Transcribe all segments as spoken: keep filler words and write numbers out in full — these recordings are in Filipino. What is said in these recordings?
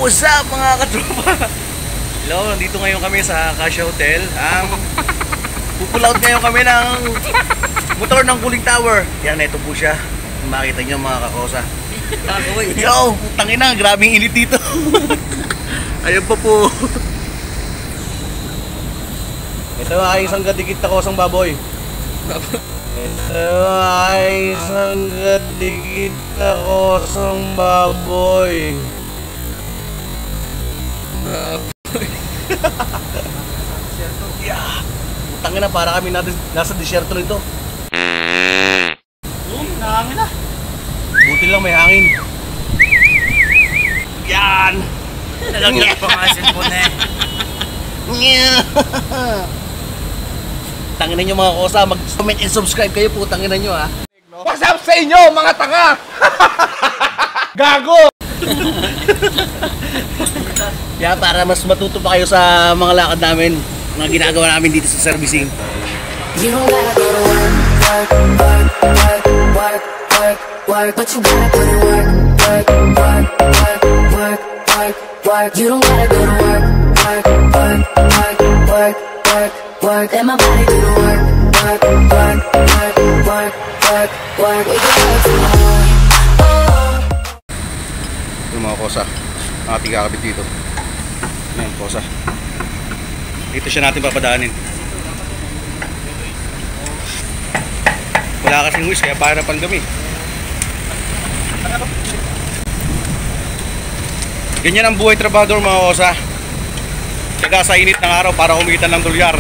What's up mga katropa? Hello, nandito ngayon kami sa Acacia Hotel. Ang pupull out ngayon kami ng motor ng cooling tower. Yan, ito po siya. Makita nyo mga kakosa. Yo, putang ina, grabing init dito. Ayun pa po. Ito ay isang gadikit na kosang baboy. Ito ay isang gadikit na kosang baboy. Yeah. Putang ina, para kami natin nasa disyerto nito. Oh, nahangin na. Buti lang may hangin. Yan! Nalaglag pa nga cellphone eh. Tanginan nyo mga kosa, mag-comment and subscribe kayo po, tanginan nyo ha. What's up sa inyo mga tanga? Gago! Yeah, para mas matuto pa kayo sa mga lakad namin, mga ginagawa namin dito sa servicing. You don't gotta go to work, work, work, work, work, work, work, but you gotta put in work, work, work, work, work, work, work. You don't gotta go to work, work, work, work, work, work, work. Let my body do the work, work, work, work, work, work, work. We can work tomorrow. Yung mga kosa, ating kakabit dito. Ayan, kosa. Dito siya natin papadaanin. Wala kasing wish, kaya pahirapan kami. Ganyan ang buhay trabador mga kosa. Kaya sa init ng araw para kumita ng dolyar.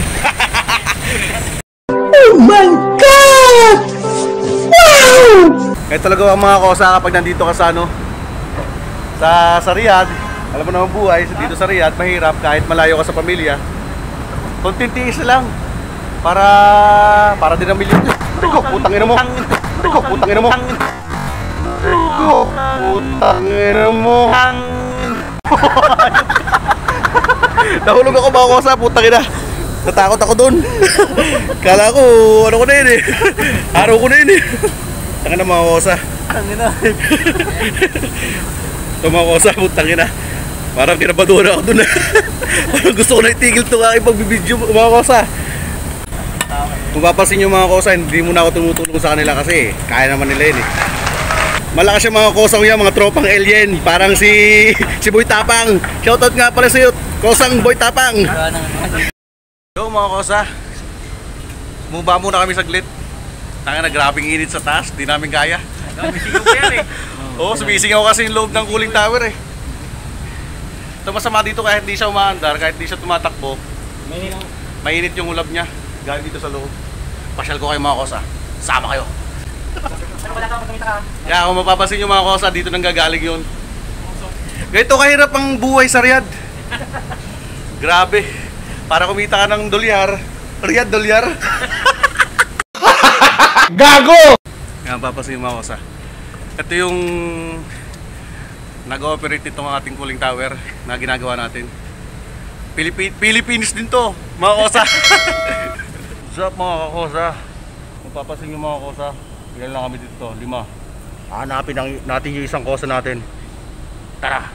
Oh my God! Wow! Kaya talaga ang mga kosa kapag nandito ka sa ano, sa, sa Riyadh, alam mo naman buhay, dito sa Riyadh, mahirap kahit malayo ka sa pamilya. Konting tiis lang para para din ang milyon. Rico, putang ina mo. Rico, putang ina mo. Rico, putang ina mo. Nahulog ako mga kosa, putang ina. Natakot ako doon. Kala ko, ano ko na yun eh. Araw ko na yun eh. Taka na mga kosa. Tangina. Ito mga kosa, putang ina. Parang kinabadura ako doon. Parang gusto ko na itigil ito aking pagbibidyo mga kosa. Kung papasin nyo mga kosa, hindi muna ako tumutulong sa kanila kasi kaya naman nila yun eh. Malakas yung mga kosa ko yan, mga tropang alien. Parang si si Boy Tapang. Shoutout nga pala sa'yo, kosang Boy Tapang. Yo mga kosa, mumba muna kami saglit. Tanga na, grabing init sa taas, di namin kaya. Sumisigaw ko yan eh. Oo, sumisingaw kasi yung loob ng cooling tower eh. Ito masama dito kahit di siya umaandar, kahit di siya tumatakbo, mainit yung ulap niya. Galing dito sa loob. Pasyal ko kayo mga kosa. Sama kayo. Kaya kung mapapasin yung mga kosa, dito nang gagaling yun. Ganito kahirap ang buhay sa Riyadh. Grabe. Para kumita ka ng dolyar. Riyadh dolyar. Gago! Kaya mapapasin yung mga kosa. Ito yung nag-ooperate itong ating cooling tower na ginagawa natin. Pilipi Philippines din to, mga kosa. What's up mga kosa? Mapapasin yung mga kosa. Ilan lang kami dito, lima. Hanapin natin yung isang kosa natin. Tara!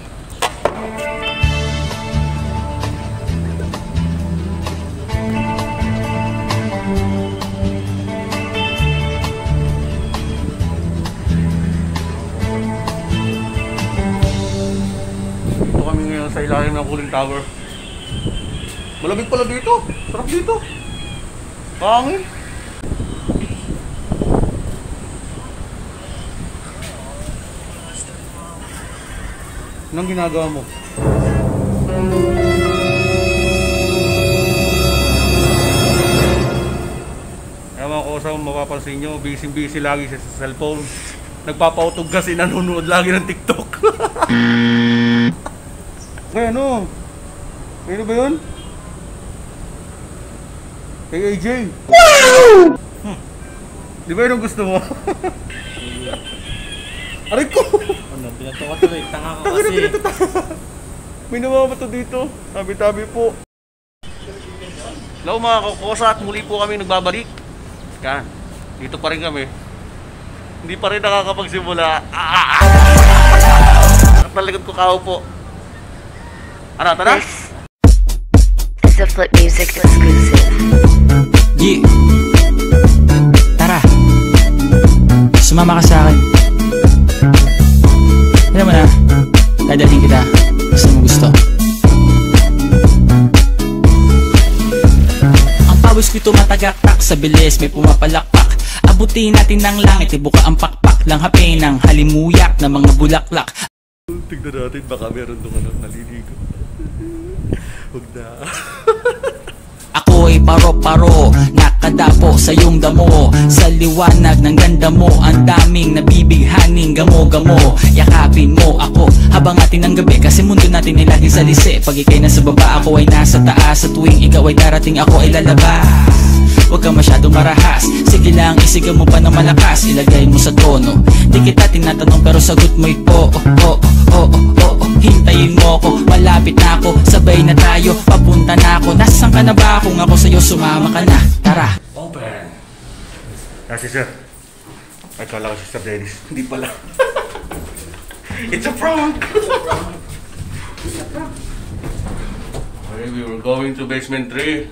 Ito kami ngayon sa ilalim ng cooling tower. Malamig pala dito. Sarap dito. Pangin. Anong ginagawa mo? Kaya mga kosa, mapapansin nyo, busy-busy lagi siya sa cellphone. Nagpapautog kasi, nanonood lagi ng TikTok. Kaya ano? Ano ba yun? Kay A J. Wow! Hmm. Di ba yun ang gusto mo? Aray ko! Ano, pinatuka tuloy. Tanga ka kasi. May namamato dito. Tabi-tabi po. Hello mga kakosa, at muli po kami nagbabalik. Yan. Dito pa rin kami. Hindi pa rin nakakapagsimula. Ah! At naligod ko kao po. Ano, tara? This is a Flip Music exclusive. Yeah. Tara. Sumama ka sa akin. Alam mo na, dadalhin kita. Gusto mo gusto. Ang pawis ko'y tumatagaktak sa bilis, may pumapalakpak. Abutin natin ng langit, ibuka ang pakpak lang hapin ng halimuyak na mga bulaklak. Tignan natin, baka meron doon ano, naliligo. Huwag na. Ako'y paro-paro, nakadapo sa iyong damo. Sa liwanag ng ganda mo, ang daming nabibighaning gamo-gamo. Yakapin mo ako habang atin ng gabi, kasi mundo natin ay laging salisi. Pag ikay nasa baba, ako ay nasa taas. Sa tuwing ikaw ay darating, ako ay lalabas. Huwag ka masyadong marahas, sige lang isigaw mo pa ng malakas. Ilagay mo sa tono, di kita tinatanong pero sagot mo'y oo, oo, oo, oo. Hintayin mo ko, malapit na ako, sabay na tayo, papunta na ako. Nasaan ka na ba? Kung ako sa'yo sumama ka na, tara. Open. Ah, si Sir. Ay, kala ko si Sir Dennis. Hindi pala. It's a prank! It's a prank. It's a prank. Okay, we were going to basement three.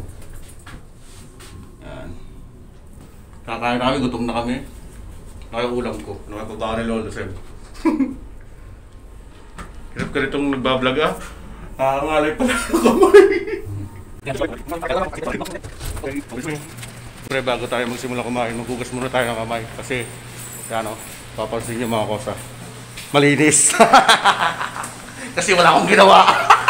Yan. Kakain na kami, gutom na kami. Nakaulam ko. Nakapabaka ni Lolo Sem. Hirap ka ritong nagbablog ah. Nakakangalay pala ng kamay. Pre, bago tayo magsimula kumain, maghugas muna tayo ng kamay. Kasi, yan o, papansin nyo mga kosa. Malinis. Kasi wala akong ginawa.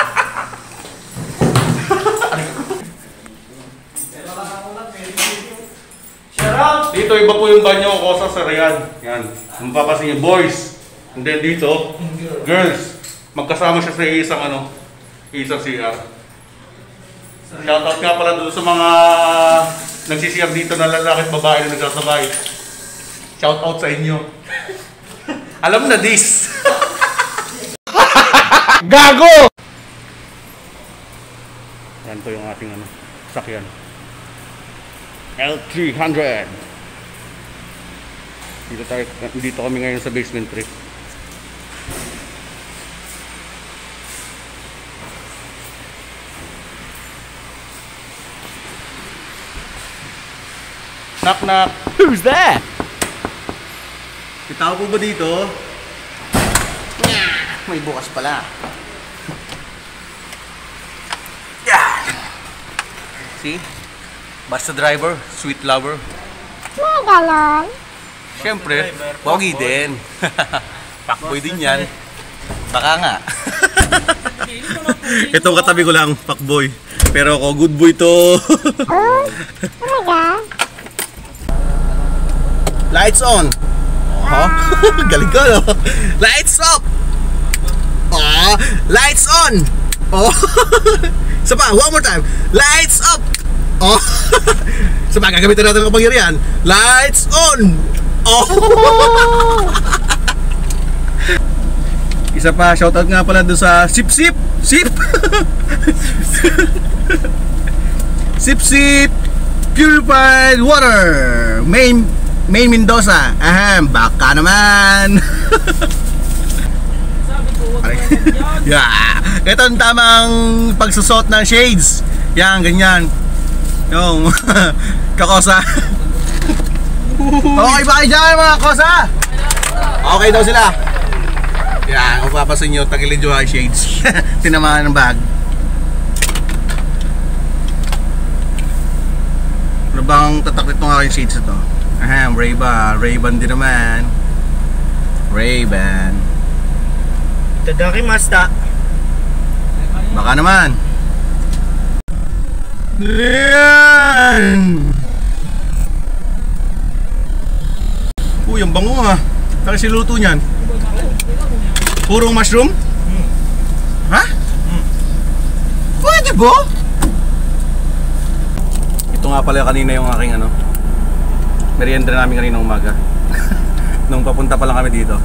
Dito, iba po yung banyo ko kosa sa Riyan. Yan. Mapapansin nyo, boys. And then dito, girls. Magkasama siya sa isang ano, isang C R. Shoutout nga pala doon sa mga nagsi-C R dito na lalaki at babae na nagsasabay. Shoutout sa inyo. Alam na this. Gago! Yan po yung ating ano, sakyan. L three hundred. Dito tayo, dito kami ngayon sa basement three. Knock knock. Who's that? Kita po ba dito? May bukas pala. Yeah. See? Basta driver, sweet lover. Ganon. Siyempre, pogi din. Pakboy din yan. Baka nga. Itong katabi ko lang, pakboy. Pero ako, good boy to. Oh, talaga? Lights on. Oh, galing ko, no? Lights up. Oh, lights on. Oh. Isa pa, one more time. Lights up. Oh. Isa pa, gagamitin natin ang kapangyarihan. Lights on. Oh. Isa pa, shoutout nga pala doon sa Sip Sip. Sip. Sip Sip Purified Water. Main Main Mendoza. Ahem, baka naman. Yeah. Ito ang tamang pagsusot ng shades. Yan, ganyan. Yung kakosa. Okay ba kayo dyan mga kosa? Okay daw sila. Yan, kung papasin nyo, tagilid yung high shades. Tinamahan ng bag. Ano bang tataklit ng aking shades ito? Ahem, Ray-Ban. Ray-Ban din naman. Ray-Ban. Tadaki Masta. Baka naman. Yan! Uy, ang bango ha. Saka siluto niyan. Purong mushroom? Hmm. Ha? Hmm. Pwede ba? Ito nga pala kanina yung aking ano, merienda namin kanina umaga. Nung papunta pa lang kami dito.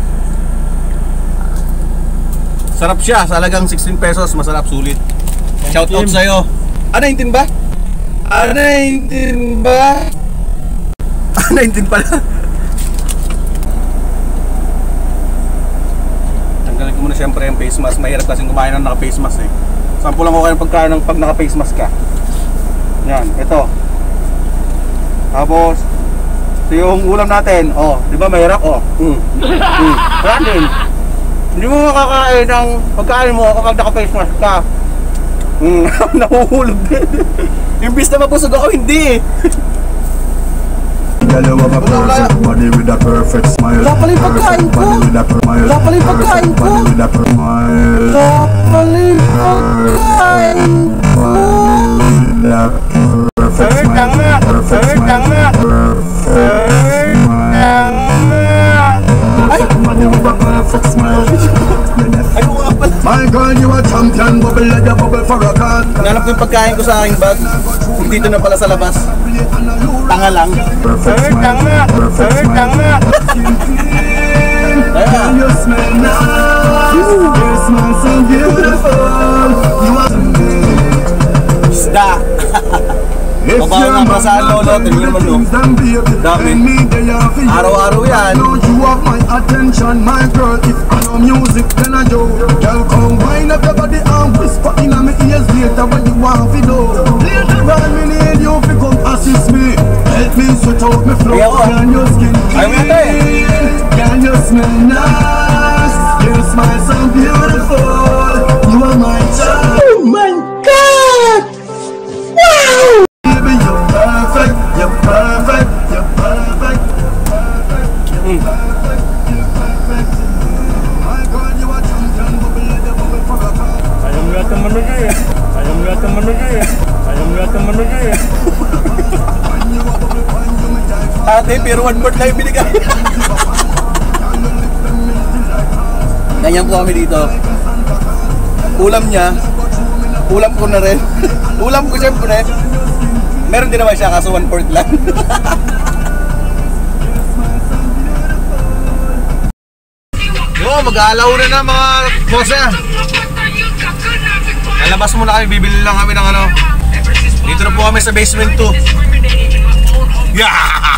Sarap siya, sa halagang sixteen pesos, masarap, sulit. Shout out sa'yo. Ah, nineteen ba? Ah, nineteen ba? Ah, nineteen pala. Tanggalin ko ko muna siyempre yung face mask. Mahirap kasi kumain ng naka-face mask eh. Sample lang ko kayo ng pagkain ng pag naka-face mask ka. Yan, ito. Tapos, ito yung ulam natin. Oh, di ba mahirap? Oh. Mm. Mm. Kanin. Hindi mo makakain ng pagkain mo kapag naka-face mask ka. Mm. Nahuhulog din. Imbis na mabusog ako, hindi eh. Girl, you have a perfect body with a perfect smile. Wala pala yung pagkain ko. Wala pala yung pagkain ko. Body with a perfect smile. Wala pala yung pagkain ko. With a perfect smile. Perfect smile. Perfect smile. Perfect body with a perfect smile. Ayaw nga pala. My girl, you a champion. Bubble like a bubble for a cat. Nanap ko yung pagkain ko sa aking bag. Dito na pala sa labas. Tanga lang. Perfect smile. Perfect smile. Kaya. You smell nice. You smell so beautiful. You are Isda. Babaw nga pa sa lolo. Tingnan naman no. Dami. Araw-araw yan. You have my attention, my girl. If I know music, then I do. Girl, come wind up your body and whisper in my ears later what you want to do. Later on, me need you to come assist me. Help me sweat out my flow. Can your skin clean? Can you smell nice? You smile so beautiful. You are my child. Oh my God! Wow! Baby, you're perfect. You're perfect. You're perfect. You're perfect. You're perfect. My God, you are champion. Bubble like a bubble for a cat. Ayaw nga ito manuga eh. Ayaw nga ito manuga eh. Ayaw nga ito manuga eh. Ate, pero one more time binigay. Ganyan po kami dito. Ulam niya, ulam ko na rin. Ulam ko siyempre. Meron din naman siya, kaso one fourth lang. Yo, mag-aalaw na na mga kosa. Lalabas muna kami, bibili lang kami ng ano. Dito na po kami sa basement two. Yeah!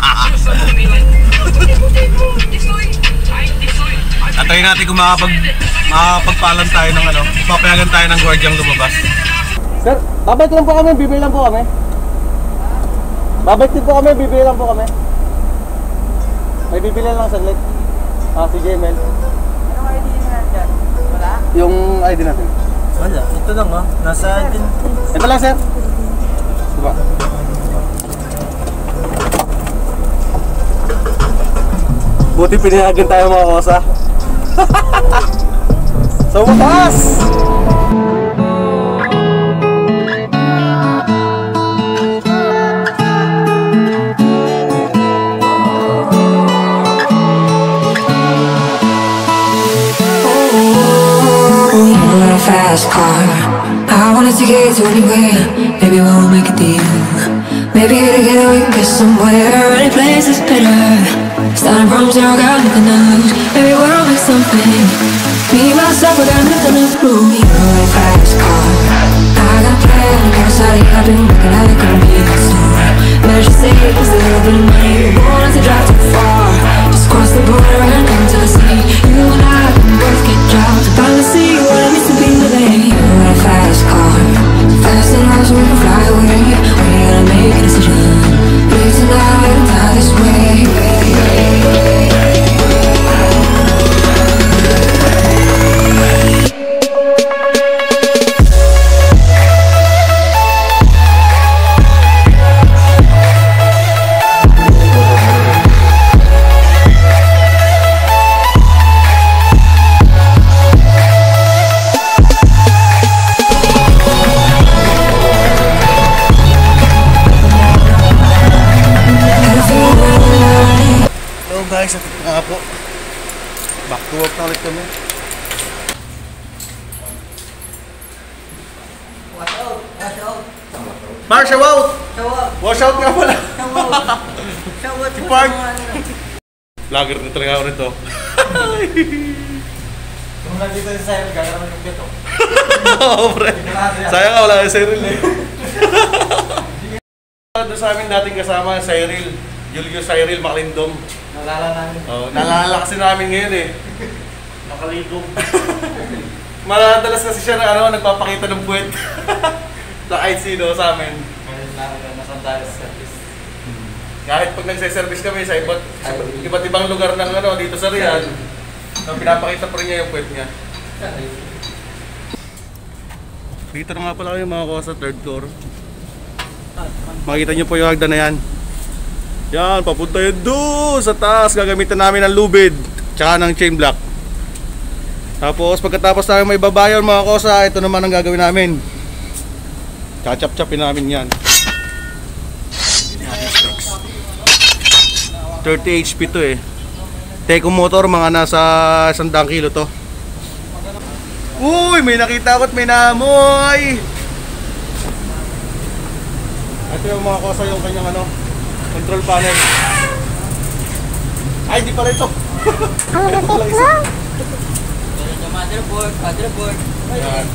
Antayin natin kung makapag makapagpalan tayo ng ano, papayagan tayo ng guardiang lumabas. Sir, babalik lang po kami, bibili lang po kami. Babalik din po kami, bibili lang po kami. May bibili lang saglit. Ah, si Jemel. Anong I D nyo dyan? Wala? Yung I D natin. Wala, ito lang oh. Nasa atin. Ito lang, sir. Diba? Buti pinayagan tayo mga kosa. So, matas! Fast car, I wanted to get to anywhere. Maybe we'll make a deal. Maybe together we can get somewhere. Any place is better. Starting from zero, got nothing to lose. Maybe we'll make something. Me, myself, I got nothing to prove. Me, a fast car. I got a plan, I got a side, I've been working out, it couldn't be that soon. Better just say it, cause there's a little bit of money. We won't have to drive too far. Just cross the border and into the city. You and I can both get jobs. Finally see what it means to be living. You in a fast car, fast enough so we can fly away. We gotta make a decision. Leave tonight and die this way. Guys, at nga po, back to work na ulit kami. Watch out! Watch out! Mar, show out! Show out! Wash out nga pala! Show out! Show out! Si Park! Vlogger na talaga ako nito. Kung nandito si Cyril, gagawin yung beto. Oo, pre. Sayang nga, wala yung Cyril eh. Doon sa amin dating kasama, Cyril. Julio Cyril Maclindong. Nalala namin. Oh, nalala kasi namin ngayon eh. Nakaligong. Madalas kasi siya na ano, nagpapakita ng puwet. Sa kahit sino sa amin. Kahit pag nagse-service kami sa iba't, sa iba't ibang lugar ng ano, dito sa Riyadh, so, pinapakita pa rin niya yung puwet niya. Dito na nga pala kayo mga ko sa third floor. Makikita niyo po yung hagdan na yan. Yan, papunta yun doon sa taas. Gagamitan namin ng lubid tsaka ng chain block. Tapos pagkatapos namin may babayon mga kosa, ito naman ang gagawin namin. Chachap-chapin namin yan. thirty H P to eh. Teco motor, mga nasa one hundred kilo to. Uy, may nakita ko at may naamoy. Ito yung mga kosa, yung kanyang ano, control panel. Ay, di pala ito. Ang lupit mo! Motherboard, motherboard. Yan.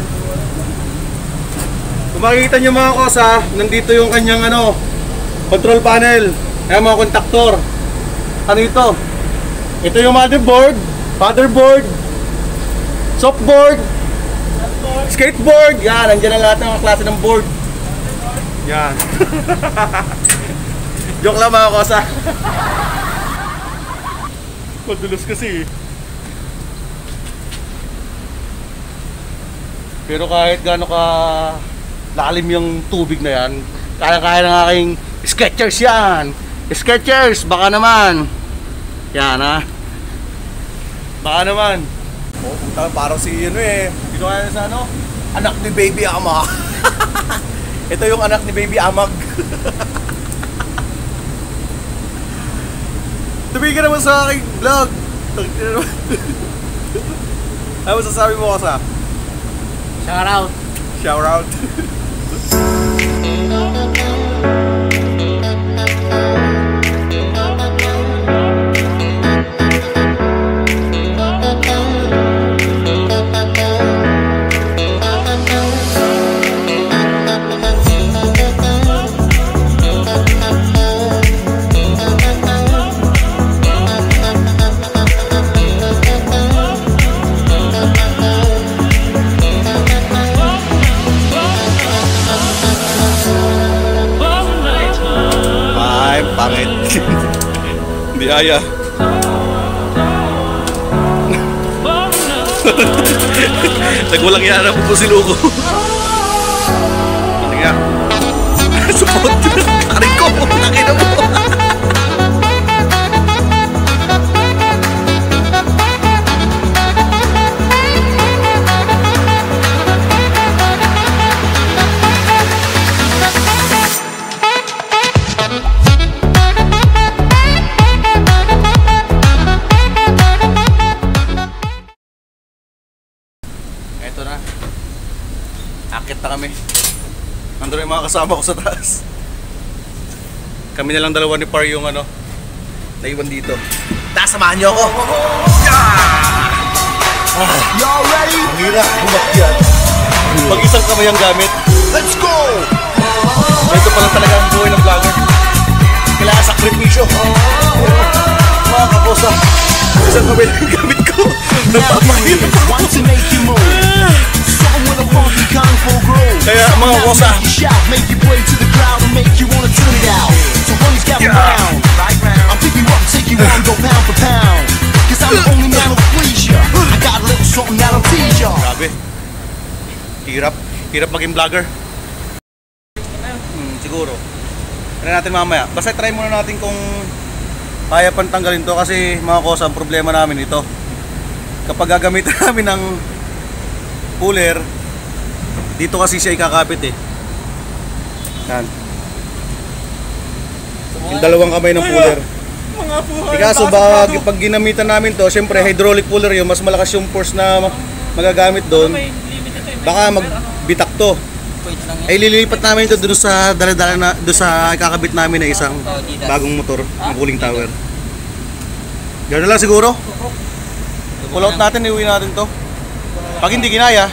Kung makikita nyo mga kosa, nandito yung kanyang ano, control panel. Ayan mga kontaktor. Ano ito? Ito yung motherboard, fatherboard, softboard, skateboard. Yan, nandiyan ang lahat ng mga klase ng board. Yan. Joke lang mga kosa. Madulos kasi. Pero kahit gaano ka lalim yung tubig na yan, kaya-kaya ng aking Skechers yan. Skechers, baka naman. Yan ha. Baka naman. Oh, parang si ano eh. Dito kaya sa ano? Anak ni Baby Ama. Ito yung anak ni Baby Amag. Tumigil naman sa aking vlog. Ano masasabi mo kasi? Shout out. Shout out. Pangit. Hindi aya. Nagwalang yara po po si Luko. Ano nga? Support. Karin ko. Nakina mo. Ito na. Akit na kami. Nandun yung mga kasama ko sa taas. Kami na lang dalawa ni Par yung ano, naiwan dito. Taas, samahan niyo ako. Y'all ready? Ang hirap bumakyat. Pag isang kamay ang gamit. Let's go! Ito pala talaga ang buhay ng vlogger. Kailangan sakripisyo. Mga kakosa, isang kamay lang ang gamit ko. Nagpapahirap ako. Want to make you move. Song with a funky kung fu groove. Kaya mga kosa, Shout, make you way to the crowd and make you wanna tune it out. So honeys gather round. I'll pick you up, take you on, go pound for pound. Cause I'm the only man who'll please ya. I got a little something that'll tease ya. grabe. Hirap. Hirap maging vlogger. Hmm, siguro. Try natin mamaya. Basta try muna natin kung kaya pang tanggalin to kasi mga kosa, ang problema namin ito. Kapag gagamitan namin ng cooler, dito kasi siya ikakapit eh. Yan. Yung dalawang kamay ng cooler. Di kaso baka pag ginamitan namin to, syempre hydraulic cooler yun, mas malakas yung force na magagamit doon. Baka magbitak to. Ay lilipat namin ito doon sa dala-dala na doon sa ikakabit namin na isang bagong motor, ng cooling tower. Gano'n lang siguro. Pull out natin, iuwi natin to. Pag hindi ginaya,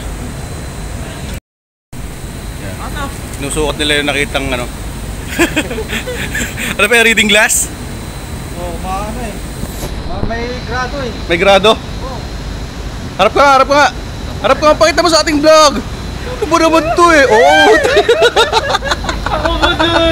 sinusukat nila yung nakitang ano. Ano pa yung reading glass? Oh, maano eh. May grado eh. May grado? Harap ka, harap ka. Harap ka, pakita mo sa ating vlog. Ano ba naman to eh? Oo. Ako ba dun?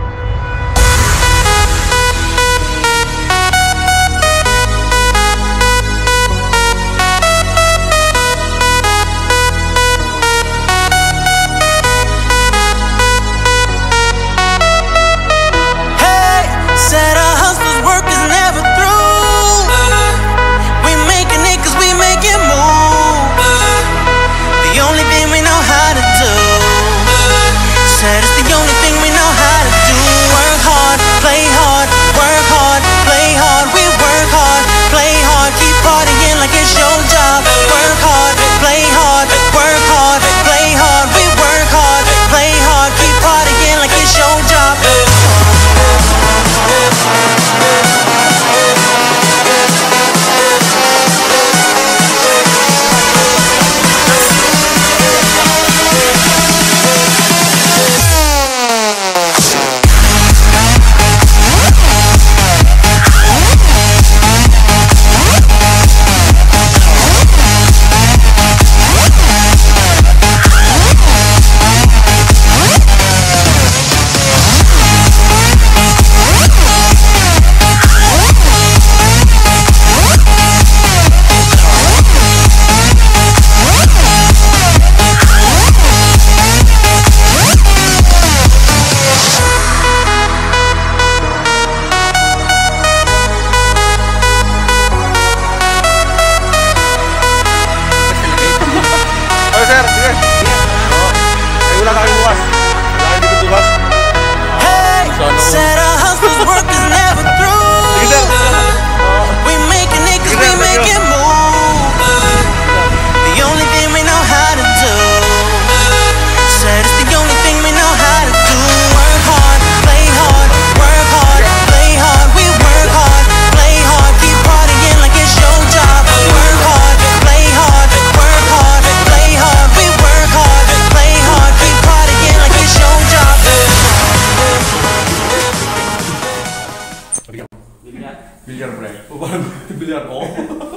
Bilyar pre. O paano? Bilyar ko.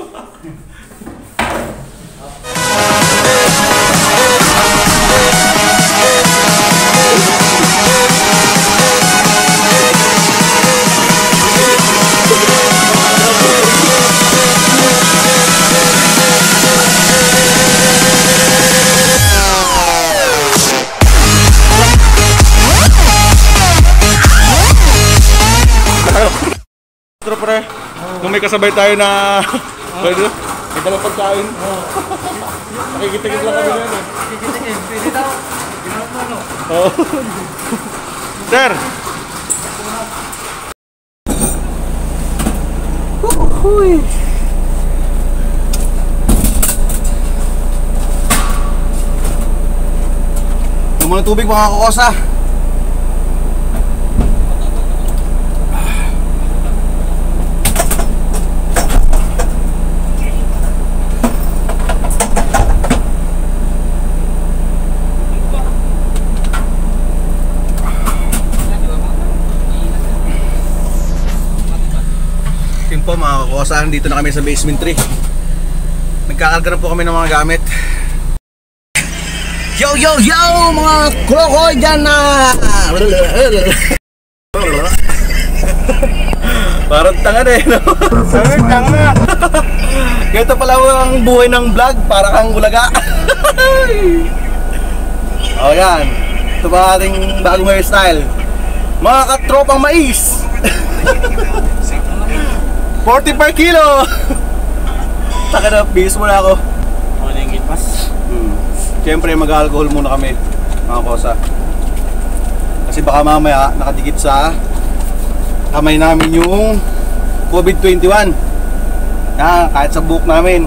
Pre, nung may kasabay tayo na pwede, may dalang pagkain. Nakikitigil lang kami na yan eh. Nakikitigil, pwede daw. Ginanap mo ano? Oo. Sir! Uhuy! Yung mga tubig mga kakosa. Yun po mga kakosa, dito na kami sa basement three. Nagkakarga na po kami ng mga gamit. Yo yo yo mga klokoy dyan na! Parang tanga na eh, no? Parang tanga! Ganito pala ang buhay ng vlog, para kang ulaga. O yan, ito ba ating bagong hairstyle? Mga katropang mais! forty-five kilo! Taka na, bihis muna ako. Ano yung gipas? Hmm. Siyempre mag-alcohol muna kami, mga kosa. Kasi baka mamaya nakadikit sa kamay namin yung COVID twenty-one. Yan, kahit sa buhok namin.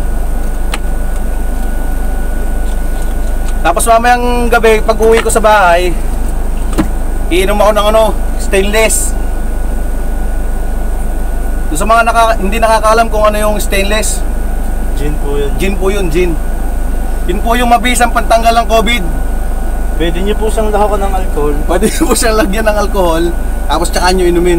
Tapos mamayang gabi, pag uwi ko sa bahay, iinom ako ng ano, stainless. Sa mga naka, hindi nakakaalam kung ano yung stainless, Gin po yun. gin po yun, gin. Yun po yung mabisang pantanggal ng COVID. Pwede nyo po siyang lahakan ng alcohol. Pwede po siyang lagyan ng alcohol, tapos tsaka nyo inumin.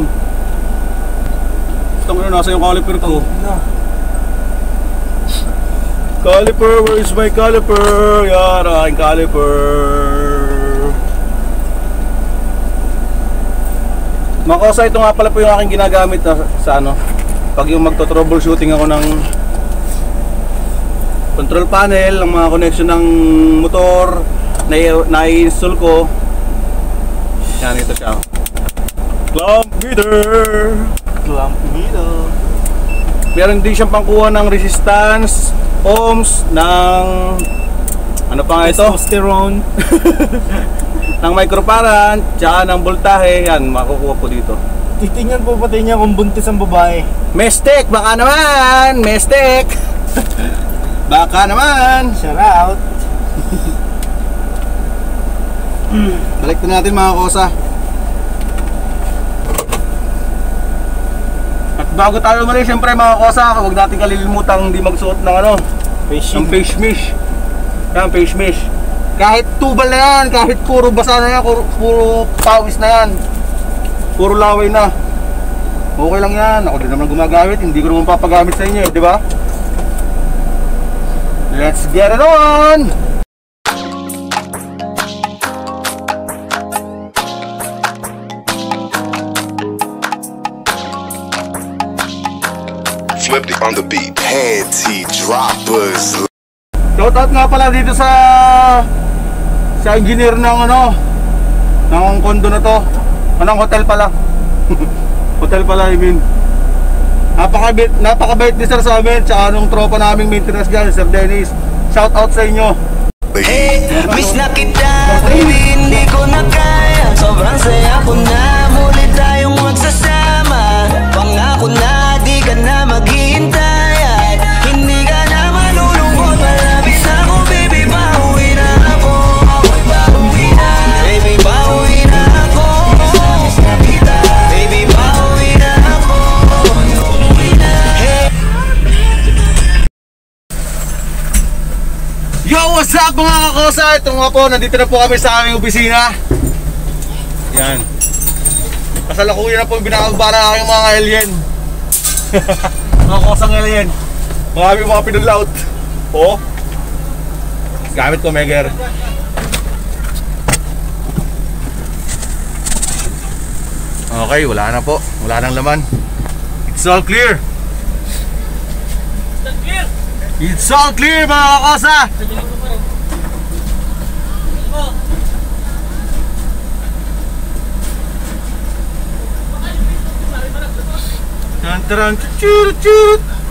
Ito nga, nasa yung caliper ko. No. Caliper, where is my caliper? Yan ang aking caliper. Mga kosa, ito nga pala po yung aking ginagamit na, sa ano, pag yung magto-troubleshooting ako ng control panel, ng mga connection ng motor na na-install ko. Yan, ito siya. Clamp meter. Clamp meter. Meron din siyang pangkuha ng resistance, ohms, ng ano pa nga ito? Testosterone. Ng microfarad, tsaka ng voltahe. Yan, makukuha po dito. Titingnan po pati niya kung buntis ang babae. Mestek, baka naman! Mestek! Baka naman! Shout out! Balik na natin mga kosa. At bago tayo umalis, siyempre mga kosa, huwag natin kalilimutan hindi magsuot ng ano, Face ng face mesh. Yan, face mesh. Kahit tubal na yan, kahit puro basa na yan, puro, puro pawis na yan, puro laway na, okay lang yan. Ako din naman gumagamit, hindi ko naman papagamit sa inyo, di ba? Let's get it on! Flipped it on the beat. Panty droppers. Shoutout nga pala dito sa sa engineer ng ano, ng kondo na to. Anong hotel pala? Hotel pala, I mean. Napakabait, napakabait ni sir sa amin, tsaka nung tropa naming maintenance dyan, Sir Dennis. Shoutout sa inyo. Hey, miss na kita, baby, hindi ko na kaya. Sobrang saya ko na, muli tayong magsasama. Pangako na, di ka na maghihintay. At hindi ka na malulungkot, malapit na ako, baby, pauwi na ako. Ako'y pauwi na, baby, pauwi na ako. Baby, pauwi na ako. Pauwi na. Hey. Yo, what's up mga kakosa? Ito nga po, nandito na po kami sa aming opisina. Yan. Kasalukuyan na po yung binakabara ng aking mga alien. Mga kosang alien. Marami mga pinulaut. Oo. Gamit ko, Meger. Okay, wala na po. Wala nang laman. It's all clear. It's all clear mga kakosa. Taran, taran, chut, chut.